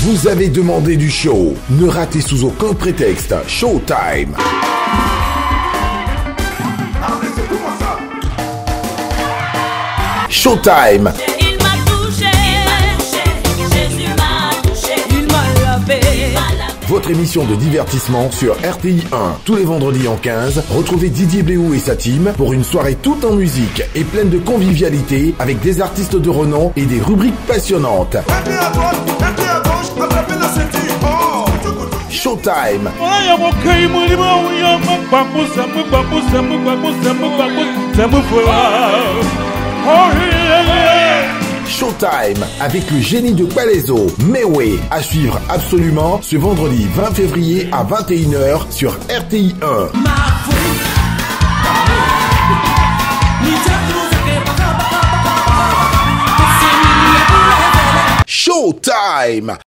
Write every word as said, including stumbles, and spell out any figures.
Vous avez demandé du show. Ne ratez sous aucun prétexte. Showtime. Showtime. Il m'a touché, Jésus m'a touché, il m'a lavé. Votre émission de divertissement sur R T I un. Tous les vendredis en quinze, retrouvez Didier Béhou et sa team pour une soirée toute en musique et pleine de convivialité avec des artistes de renom et des rubriques passionnantes. Showtime. Showtime avec le génie de Palaiso, Mewé, à suivre absolument ce vendredi vingt février à vingt et une heures sur R T I un. Showtime.